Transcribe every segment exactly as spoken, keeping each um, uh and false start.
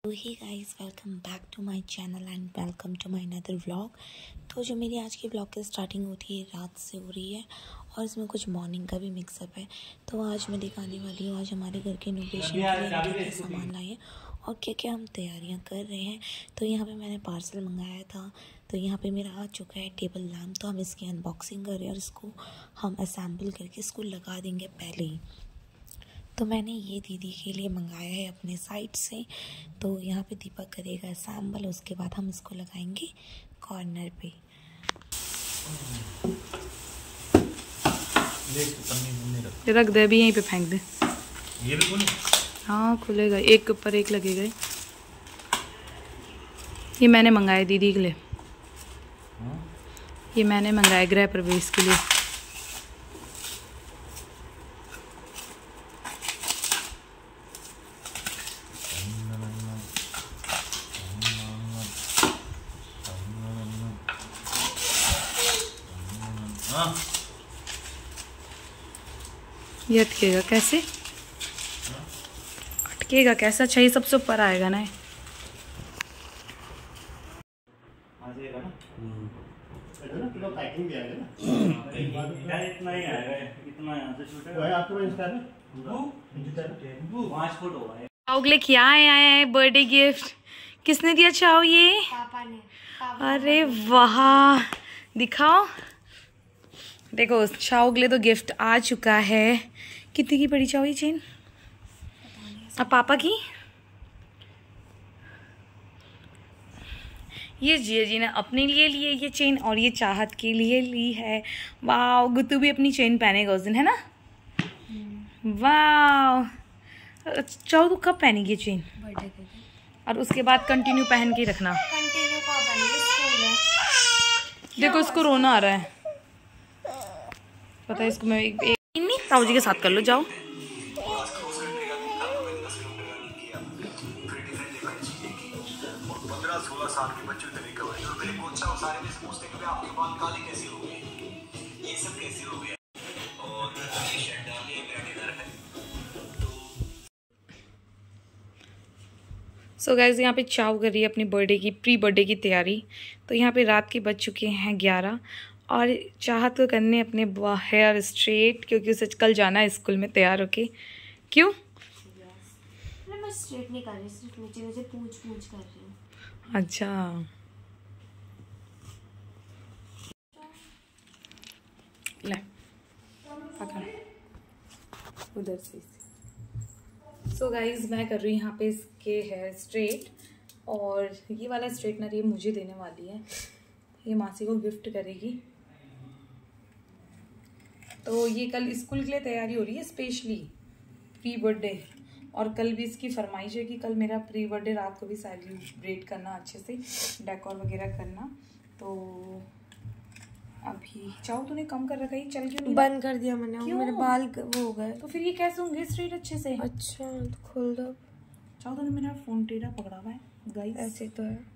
तो ही guys, welcome back to my channel and welcome to my another vlog. तो जो मेरी आज की व्लॉग की स्टार्टिंग होती है रात से हो रही है और इसमें कुछ मॉर्निंग का भी मिक्सअप है। तो आज मैं दिखाने वाली हूँ आज हमारे घर के इनोवेशन के लिए हम क्या क्या सामान लाए हैं और क्या क्या हम तैयारियाँ कर रहे हैं। तो यहाँ पे मैंने पार्सल मंगाया था, तो यहाँ पे मेरा आ चुका है टेबल लैम्प। तो हम इसकी अनबॉक्सिंग कर रहे हैं और इसको हम असेंबल करके इसको लगा देंगे पहले ही। तो मैंने ये दीदी के लिए मंगाया है अपने साइट से। तो यहाँ पे दीपक करेगा असेंबल, उसके बाद हम इसको लगाएंगे कॉर्नर पे। रख दे अभी, यहीं पे फेंक दे। ये भी खुले? हाँ खुलेगा, एक के ऊपर एक लगेगा। ये मैंने मंगाया दीदी के लिए। ये मैंने मंगाया गृह प्रवेश के लिए। ये अटकेगा कैसे? अटकेगा कैसे? अच्छा ये सबसे ऊपर आएगा ना। चाव क्या आए आए हैं बर्थडे गिफ्ट? किसने दिया चाव? ये पापा ने। पापा अरे वाह, दिखाओ। देखो चाव के लिए तो गिफ्ट आ चुका है। कितनी की पड़ी चाव ये चेन? अब पापा की ये जिया जी ने अपने लिए लिए ये चेन और ये चाहत के लिए ली है। वाह, गुत्तू भी अपनी चेन पहनेगा उस दिन, है ना? वाह, चाव तू कब पहनेगी ये चेन? बर्थडे के दिन। और उसके बाद कंटिन्यू पहन के रखना। कंटिन्यू कब पहनेंगे? स्कूल है। देखो इसको रोना आ रहा है, पता है इसको। मैं एक, एक नहीं ताऊ जी के साथ कर लो, जाओ। सोलह साल के बच्चों से रिकवरी और मेरे कोच साहब सारे में पूछते कि आपके बाल काले कैसे हो गए, ये सब कैसे हो गया, और ये शर्ट डालने मेरा डिनर है। सो गाइस, यहाँ पे चाव कर रही है अपनी बर्थडे की प्री बर्थडे की तैयारी। तो यहाँ पे रात के बज चुके हैं ग्यारह और चाहत को करने अपने हेयर स्ट्रेट, क्योंकि उसे कल जाना है स्कूल में तैयार होके। क्यों? मैं स्ट्रेट नहीं कर रही, सिर्फ नीचे नीचे पूंछ पूंछ कर रही हूँ। अच्छा, ले पकड़ उधर से। सो गाइज, मैं कर रही हूँ यहाँ पे इसके हेयर स्ट्रेट और ये वाला स्ट्रेटनर ये मुझे देने वाली है, ये मासी को गिफ्ट करेगी। तो ये कल स्कूल के लिए तैयारी हो रही है, स्पेशली प्री बर्थडे। और कल भी इसकी फरमाइश है कि कल मेरा प्री बर्थडे रात को भी सेलिब्रेट करना, अच्छे से डेकोर वगैरह करना। तो अभी चाहो तूने कम कर रखा है, चल क्यों नहीं? बंद कर दिया मैंने, मेरे बाल वो हो गए। तो फिर ये कैसे होंगे स्ट्रेट अच्छे से? अच्छा तो खोल दो। चाहो तूने मेरा फोन टेढ़ा पकड़ा हुआ है गाइस, ऐसे तो है।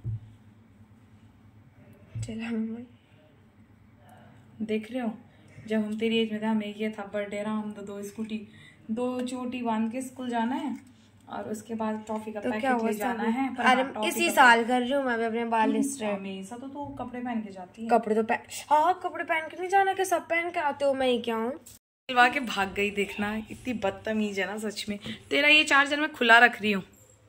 चला मम्मी, देख रहे हो, जब हम तेरी एज में थे हमें ये था बर्थडे रहा, हम तो दो स्कूटी दो चोटी बांध के स्कूल जाना है और उसके बाद टॉफी का तो पैकेट ले जाना है। पर अरे हाँ, इसी साल कर रही हूँ मैं भी अपने बाल स्ट्रेट। हमेशा तो तू कपड़े पहन के जाती है। कपड़े तो पहन, हाँ कपड़े पहन के नहीं जाना, कि सब पहन के आते हो, मैं ही क्या हूँ? सिलवा के भाग गई, देखना इतनी बदतमीज है ना सच में। तेरा ये चार्जर मैं खुला रख रही हूँ।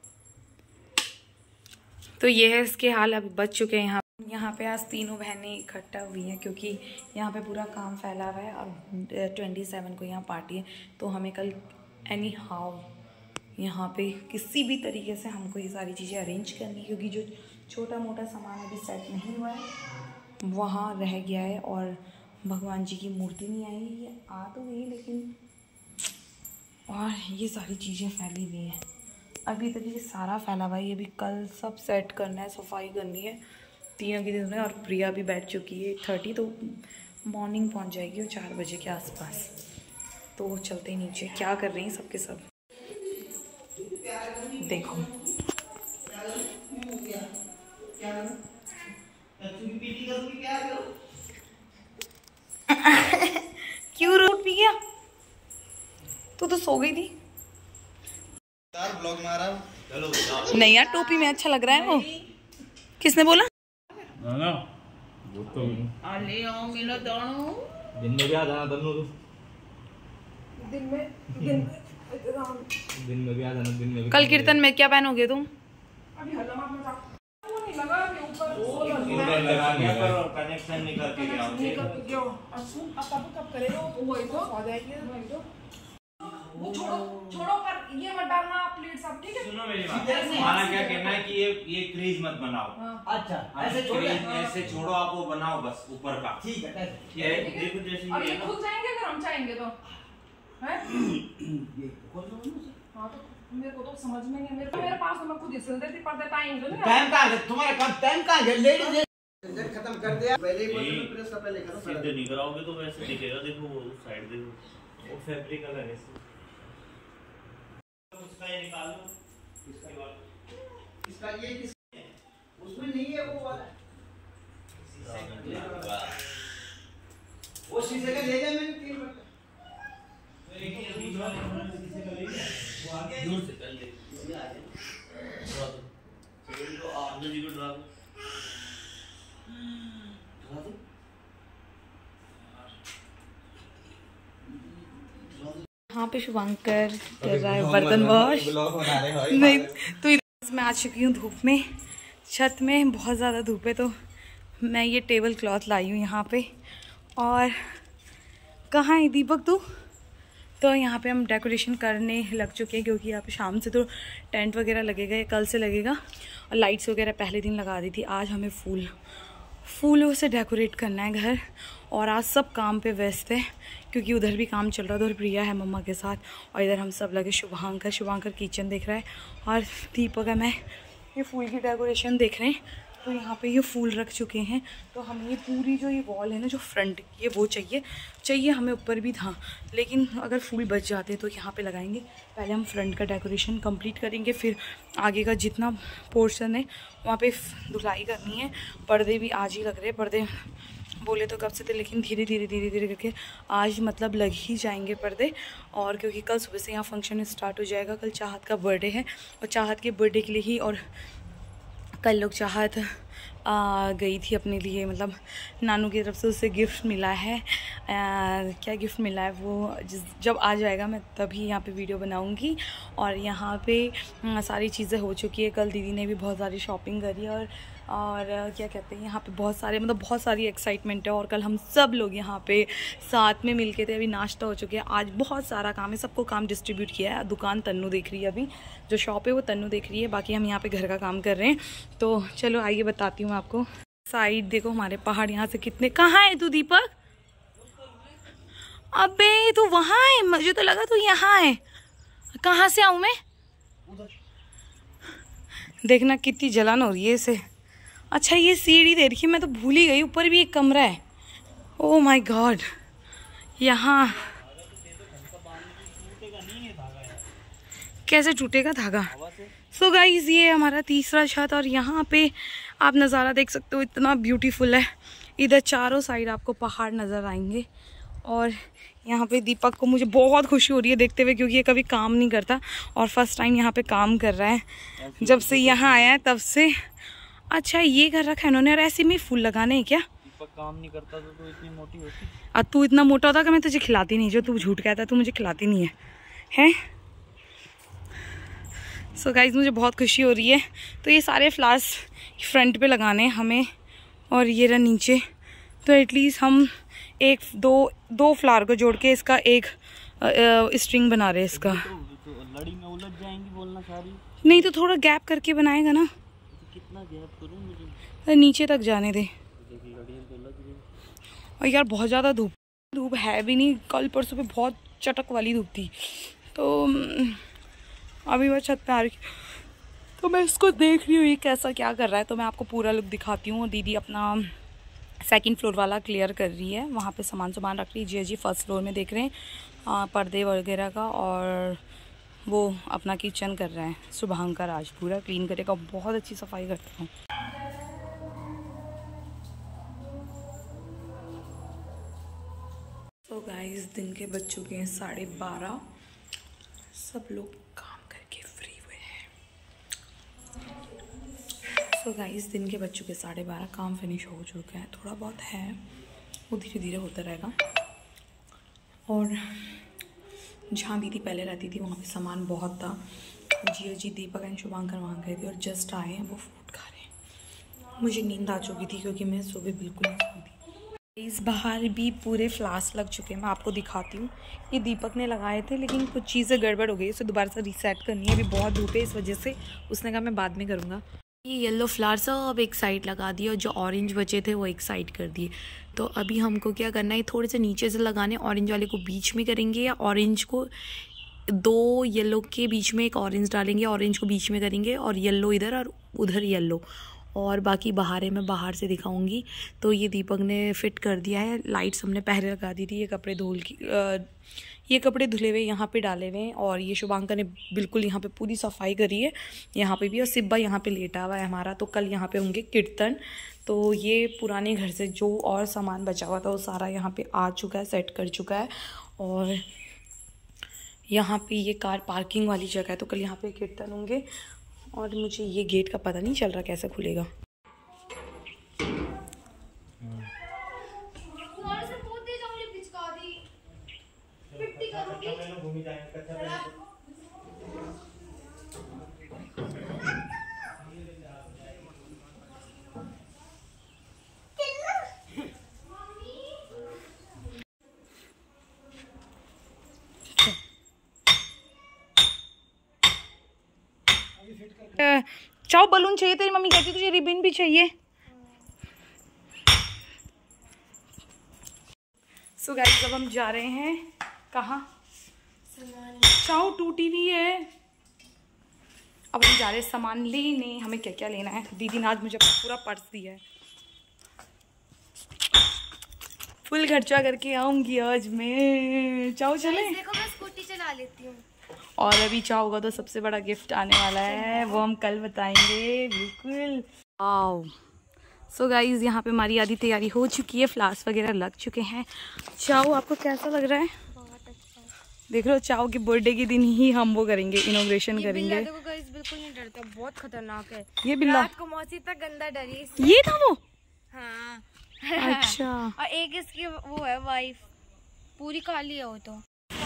तो ये है इसके हाल। अभी बच चुके हैं यहाँ यहाँ पे आज तीनों बहनें इकट्ठा हुई हैं, क्योंकि यहाँ पे पूरा काम फैला हुआ है और ट्वेंटी सेवन को यहाँ पार्टी है। तो हमें कल एनी हाउ यहाँ पे किसी भी तरीके से हमको ये सारी चीज़ें अरेंज करनी, क्योंकि जो छोटा मोटा सामान अभी सेट नहीं हुआ है वहाँ रह गया है। और भगवान जी की मूर्ति नहीं आई, ये आ तो गई लेकिन, और ये सारी चीज़ें फैली हुई हैं अभी तक, ये सारा फैला हुआ है। ये भी कल सब सेट करना है, सफाई करनी है तीनों के दिन में। और प्रिया भी बैठ चुकी है थर्टी, तो मॉर्निंग पहुंच जाएगी वो चार बजे के आसपास। तो चलते नीचे, क्या कर रही हैं सबके सब देखो। क्यों रोट पी गया? तू तो सो गई थी। ब्लॉग में आ रहा है। नहीं यार टोपी में अच्छा लग रहा है वो। किसने बोला? ना वो तो अले ओ मिलो दोनों दिन में भी आ जाना दोनों तो दिन में दिन में दिन में भी आ जाना दिन में भी। कल कीर्तन में क्या पहनोगे तुम? नहीं लगा गया पर कनेक्शन नहीं करके गया वो छोड़ो छोड़ो पर ये मत डालना प्लीज सब ठीक है। सुनो मेरी बात, हमारा क्या कहना है कि ये ये क्रीज मत बनाओ। अच्छा ऐसे छोड़ो, ऐसे छोड़ो आप वो बनाओ बस ऊपर का। ठीक है ये देखो जैसे और ये खुल जाएंगे अगर हम चाहेंगे तो हैं। हाँ तो मेरे को तो समझ में नहीं, मेरे मेरे पास तो मैं खुद ही सिल देती पर्दे टाइम तो नहीं। टाइम कहाँ है तुम्हारा? कब टाइम कहाँ है? लेडीज खत्म कर दिया पहले ही बोलो प्रेस का पहले करो। सीधे नहीं कराओगे तो वैसे दिखेगा। देखो वो साइड देखो वो फैब्रिक अलग है उसका। ये निकाल लो इसका वाला इसका ये किस उसमें नहीं है वो वाला वो शीशे का ले जाए मैंने तीन बार दूर से कर ले तो आगे जी को ड्रा दो ड्रा दो। यहाँ पे शुभांकर कर रहा है बर्तन वॉश। नहीं तो मैं आ चुकी हूँ धूप में, छत में बहुत ज़्यादा धूप है तो मैं ये टेबल क्लॉथ लाई हूँ यहाँ पे। और कहाँ है दीपक तू? तो यहाँ पे हम डेकोरेशन करने लग चुके हैं क्योंकि यहाँ पे शाम से तो टेंट वगैरह लगेगा, या कल से लगेगा। और लाइट्स वगैरह पहले दिन लगा दी थी। आज हमें फूल फूलों से डेकोरेट करना है घर। और आज सब काम पे व्यस्त है क्योंकि उधर भी काम चल रहा है। उधर प्रिया है मम्मा के साथ और इधर हम सब लगे शुभांकर शुभांकर किचन देख रहा है और दीपक है मैं ये फूल की डेकोरेशन देख रहे हैं। तो यहाँ पे ये फूल रख चुके हैं। तो हमें ये पूरी जो ये वॉल है ना जो फ्रंट ये वो चाहिए चाहिए हमें ऊपर भी था, लेकिन अगर फूल बच जाते तो यहाँ पे लगाएंगे। पहले हम फ्रंट का डेकोरेशन कंप्लीट करेंगे, फिर आगे का जितना पोर्शन है वहाँ पे धुलाई करनी है। पर्दे भी आज ही लग रहे हैं, पर्दे बोले तो कब से थे लेकिन धीरे धीरे धीरे धीरे करके आज मतलब लग ही जाएंगे पर्दे। और क्योंकि कल सुबह से यहाँ फंक्शन स्टार्ट हो जाएगा। कल चाहत का बर्थडे है और चाहत के बर्थडे के लिए ही और कल लोग चाहत आ, गई थी अपने लिए, मतलब नानू की तरफ से उसे गिफ्ट मिला है। आ, क्या गिफ्ट मिला है वो जिस जब आ जाएगा मैं तभी यहाँ पे वीडियो बनाऊँगी। और यहाँ पे आ, सारी चीज़ें हो चुकी है। कल दीदी ने भी बहुत सारी शॉपिंग करी और और क्या कहते हैं यहाँ पे बहुत सारे मतलब बहुत सारी एक्साइटमेंट है। और कल हम सब लोग यहाँ पे साथ में मिलके थे। अभी नाश्ता हो चुका है। आज बहुत सारा काम है, सबको काम डिस्ट्रीब्यूट किया है। दुकान तन्नू देख रही है, अभी जो शॉप है वो तन्नू देख रही है, बाकी हम यहाँ पे घर का काम कर रहे हैं। तो चलो आइए बताती हूँ आपको। साइड देखो हमारे पहाड़ यहाँ से कितने। कहाँ है तू दीपक? अबे तू वहाँ है, मुझे तो लगा तू यहाँ है। कहाँ से आऊँ मैं? देखना कितनी जलन हो रही है इसे। अच्छा ये सीढ़ी दे रखी है, मैं तो भूल ही गई। ऊपर भी एक कमरा है। ओह माय गॉड, यहाँ कैसे टूटेगा धागा? सो गाइस ये हमारा तीसरा छत और यहाँ पे आप नज़ारा देख सकते हो, इतना ब्यूटीफुल है। इधर चारों साइड आपको पहाड़ नज़र आएंगे। और यहाँ पे दीपक को मुझे बहुत खुशी हो रही है देखते हुए क्योंकि ये कभी काम नहीं करता और फर्स्ट टाइम यहाँ पे काम कर रहा है जब से यहाँ आया है तब से। अच्छा ये घर रखा है इन्होंने। और ऐसे में फूल लगाने हैं क्या? दीपक काम नहीं करता तो, तो इतनी मोटी होती। अब तू इतना मोटा होता कि मैं तुझे खिलाती नहीं। जो तू झूठ कहता है तू मुझे खिलाती नहीं है, हैं? सो गाइज मुझे बहुत खुशी हो रही है। तो ये सारे फ्लावर्स फ्रंट पे लगाने हैं हमें और ये रहा नीचे। तो एटलीस्ट हम एक दो दो फ्लावर को जोड़ के इसका एक स्ट्रिंग बना रहे हैं इसका। तो लड़ी में उलझ जाएंगी बोलना सारी। नहीं तो थोड़ा गैप करके बनाएगा ना। कितना गैप करूं मुझे? नीचे तक जाने दे। और यार बहुत ज़्यादा धूप धूप है भी नहीं। कल परसों पे बहुत चटक वाली धूप थी। तो अभी मैं छत पे आ रही तो मैं इसको देख रही हूँ ये कैसा क्या कर रहा है। तो मैं आपको पूरा लुक दिखाती हूँ। दीदी अपना सेकंड फ्लोर वाला क्लियर कर रही है, वहाँ पे सामान सामान रख रही है। जी जी फर्स्ट फ्लोर में देख रहे हैं आ, पर्दे वगैरह का। और वो अपना किचन कर रहा है। शुभांकर आज पूरा क्लीन करेगा, बहुत अच्छी सफाई करता हूँ। तो गाइस दिन के बज चुके हैं साढ़े बारह। सब लोग काम करके फ्री हुए हैं तो गाइस दिन के बज चुके साढ़े बारह, काम फिनिश हो चुका है, थोड़ा बहुत है वो धीरे धीरे होता रहेगा। और जहाँ दीदी पहले रहती थी वहाँ पे सामान बहुत था। जिया जी, दीपक एंड शुभांकर वहाँ गए थे और जस्ट आए हैं, वो फ्रूट खा रहे हैं। मुझे नींद आ चुकी थी क्योंकि मैं सुबह बिल्कुल नहीं सोई थी। इस बाहर भी पूरे फ्लास लग चुके हैं, मैं आपको दिखाती हूँ। ये दीपक ने लगाए थे लेकिन कुछ चीज़ें गड़बड़ हो गई, उसे दोबारा से रीसेट करनी है। अभी बहुत धूप है इस वजह से उसने कहा मैं बाद में करूँगा। ये येलो फ्लावर सब एक साइड लगा दिए और जो ऑरेंज बचे थे वो एक साइड कर दिए। तो अभी हमको क्या करना है, थोड़े से नीचे से लगाने, ऑरेंज वाले को बीच में करेंगे या ऑरेंज को दो येलो के बीच में एक ऑरेंज डालेंगे, ऑरेंज को बीच में करेंगे और येलो इधर और उधर येलो, और बाकी बाहर है मैं बाहर से दिखाऊंगी। तो ये दीपक ने फिट कर दिया है, लाइट्स हमने पहले लगा दी थी। ये कपड़े धुल की आ, ये कपड़े धुले हुए यहाँ पे डाले हुए हैं और ये शुभांकर ने बिल्कुल यहाँ पे पूरी सफाई करी है यहाँ पे भी। और सिब्बा यहाँ पे लेटा हुआ है हमारा। तो कल यहाँ पे होंगे कीर्तन। तो ये पुराने घर से जो और सामान बचा हुआ था वो सारा यहाँ पे आ चुका है, सेट कर चुका है। और यहाँ पे ये कार पार्किंग वाली जगह है, तो कल यहाँ पे कीर्तन होंगे। और मुझे ये गेट का पता नहीं चल रहा कैसे खुलेगा। चाओ बलून चाहिए, तेरी मम्मी कहती तुझे रिबन भी चाहिए। सो गाइस अब हम जा रहे हैं कहाँ, चाओ टूटी हुई है। अब हम जा रहे हैं सामान लेने। हमें क्या क्या लेना है, दीदी ने आज मुझे अपना पूरा पर्स दिया है। फुल खर्चा करके आऊंगी आज मैं। चाओ चले, देखो मैं स्कूटी चला लेती हूँ। और अभी चाहोगा तो सबसे बड़ा गिफ्ट आने वाला है, वो हम कल बताएंगे। बिल्कुल। आओ सो गाइज यहाँ पे हमारी आधी तैयारी हो चुकी है, फ्लावर्स वगैरह लग चुके हैं। चाओ आपको कैसा लग रहा है? बहुत अच्छा। देख लो, चाओ के बर्थडे के दिन ही हम वो करेंगे, इनॉग्रेशन करेंगे। ये देखो गाइस बिल्कुल नहीं डरता, बहुत खतरनाक है ये बिल्ला रात को मौसी तक गंदा डरी। ये था वो। हाँ अच्छा। और एक इसकी वो है वाइफ, पूरी काली है वो तो।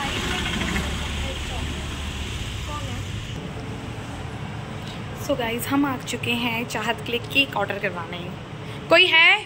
सो so गाइज हम आ चुके हैं चाहत के लिए केक ऑर्डर करवाने। कोई है?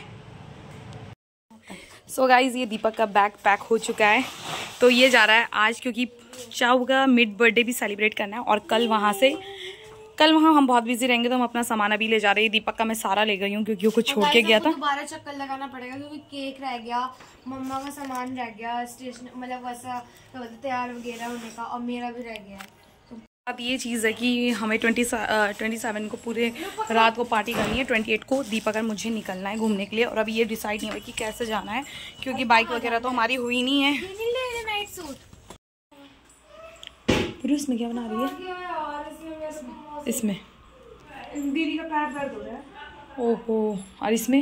सो so गाइज ये दीपक का बैग पैक हो चुका है। तो ये जा रहा है आज, क्योंकि चाहू का मिड बर्थडे भी सेलिब्रेट करना है। और कल वहाँ से कल वहाँ हम बहुत बिजी रहेंगे, तो हम अपना सामान अभी ले जा रहे हैं। दीपक का मैं सारा ले गई हूँ क्योंकि वो कुछ छोड़ के गया था। दोबारा चक्कर लगाना पड़ेगा क्योंकि केक रह गया, मम्मा का सामान रह गया, स्टेशन मतलब वैसा तैयार वगैरह होने का, और मेरा भी रह गया है। अब ये चीज़ है कि हमें ट्वेंटी ट्वेंटी सेवन को पूरे रात को पार्टी करनी है। ट्वेंटी एट को दीपक और मुझे निकलना है घूमने के लिए। और अभी ये डिसाइड नहीं हुआ कि कैसे जाना है, क्योंकि बाइक वगैरह तो हमारी हुई नहीं है। नाइट सूट इसमें क्या बना रही है? इसमें दीदी का पैर दर्द हो रहा है। ओहो। और इसमें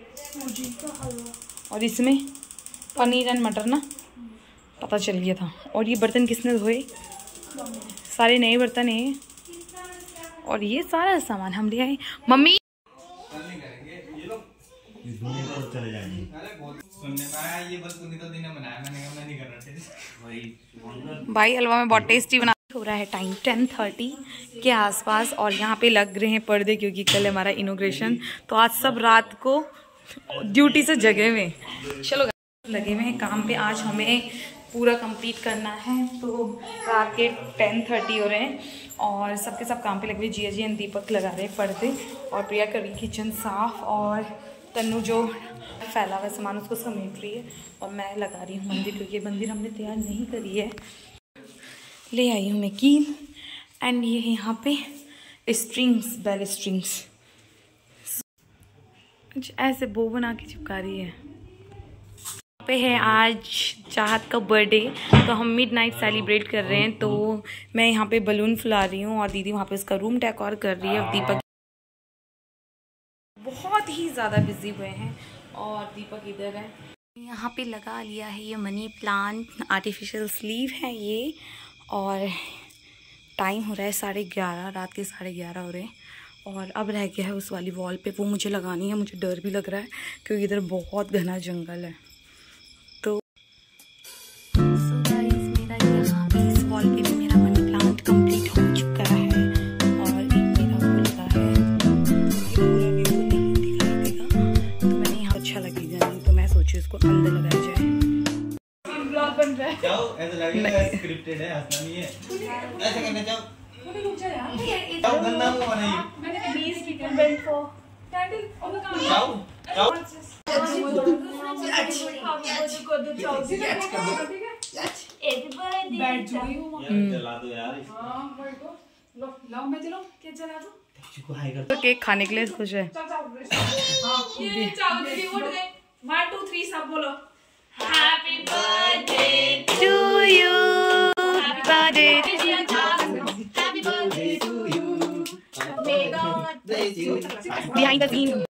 और इसमें पनीर एंड मटर ना, पता चल गया था। और ये बर्तन किसने धोए? सारे नए बर्तन हैं। और ये सारा सामान हम ले आए। मम्मी भाई हलवा में बहुत टेस्टी बना हो रहा है। टाइम टेन थर्टी के आसपास और यहाँ पे लग रहे हैं पर्दे, क्योंकि कल हमारा इनॉग्रेशन। तो आज सब रात को ड्यूटी से जगे हुए। चलो लगे हुए हैं काम पे, आज हमें पूरा कंप्लीट करना है। तो रात के टेन थर्टी हो रहे हैं और सबके सब काम पे लगे हुए। जिया जी एंड दीपक लगा रहे हैं पर्दे, और प्रिया कर रही किचन साफ, और तन्नू जो फैला हुआ सामान उसको समेट रही है, और मैं लगा रही हूँ मंदिर, क्योंकि मंदिर हमने तैयार नहीं करी है। ले आई हूँ मैं कील, एंड ये यहाँ पे स्ट्रिंग्स, बेल स्ट्रिंग्स ऐसे बो बना के चिपका रही है। पे है आज चाहत का बर्थडे, तो हम मिडनाइट सेलिब्रेट कर रहे हैं। तो मैं यहाँ पे बलून फुला रही हूँ और दीदी वहाँ पे उसका रूम डेकोर कर रही है। और दीपक बहुत ही ज़्यादा बिजी हुए हैं और दीपक इधर है। यहाँ पे लगा लिया है ये मनी प्लांट, आर्टिफिशियल स्लीव है ये। और टाइम हो रहा है साढ़े ग्यारह, रात के साढ़े ग्यारह हो रहे हैं। और अब रह गया है उस वाली वॉल पे, वो मुझे लगानी है। मुझे डर भी लग रहा है क्योंकि इधर बहुत घना जंगल है। तो so guys, मेरा यहाँ पे इस वॉल पे भी मेरा मनी प्लांट कंप्लीट हो चुका है और एक मेरा वो लगा है। ये पूरा व्यू तो नहीं दिखाई देगा, तो मैंने यहाँ अच्छा लगेगा नहीं, तो मैं सोची उसको अंदर लगाया जाए। ब्लॉग बन रहा है, जाओ ऐसा लगेगा स्क्रिप्टेड है, हंसना नहीं है, ऐसे करना। जाओ जाओ गंदा मुंह बनाइए, मैंने बीस टिकट बेल्ट फॉर कैंडल और काम जाओ जाओ जला दो यार। हां भाई को लो लाओ, मैं चलो केक जला दो। को हाई कर, तो केक खाने के लिए खुश है। हां ये चावल की उठ गए। वन टू थ्री सब बोलो। Happy birthday to you, happy birthday, happy birthday to you, may God bless you. behind the scene।